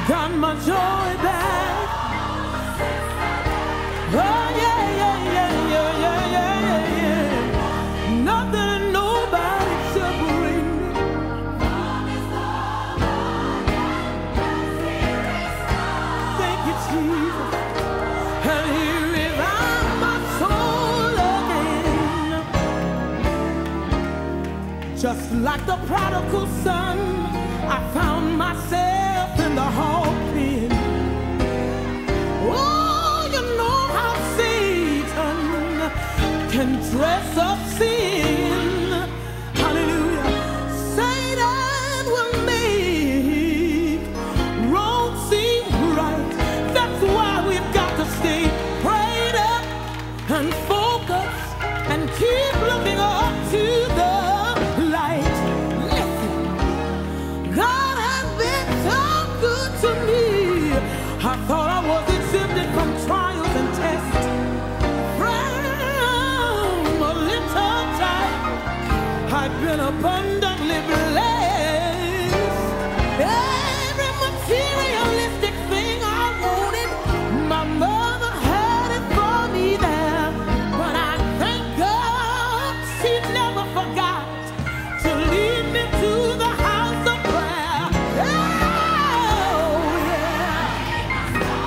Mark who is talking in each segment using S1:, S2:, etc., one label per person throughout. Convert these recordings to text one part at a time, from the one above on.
S1: got my joy back. Oh yeah, yeah, yeah, yeah, yeah, yeah, yeah. Nothing and nobody separate me. Thank you, Jesus. And He revived my soul again. Just like the prodigal son, I found myself in the hog pen. Oh, you know how Satan can dress up sin. Hallelujah. Satan will make wrong seem right. That's why we've got to stay prayed up and focused and keep looking up to the light. Listen, God has been so good to me. I thought I was exempted from trials and tests. From a little time, I've been abundantly blessed. Every materialistic thing I wanted, my mother had it for me there. But I thank God she never forgot to lead me to the house of prayer. Oh, yeah.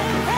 S1: hey,